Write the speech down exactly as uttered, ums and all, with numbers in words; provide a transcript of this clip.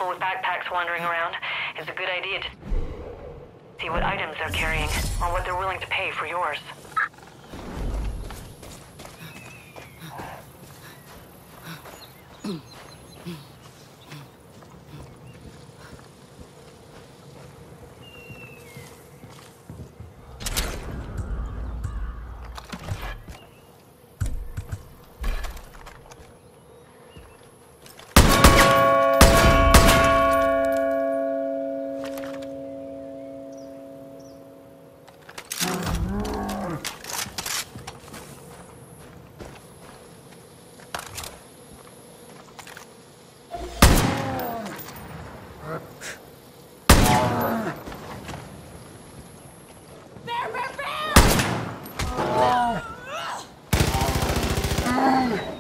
people with backpacks wandering around, it's a good idea to see what items they're carrying, or what they're willing to pay for yours. Bear, bear, bear!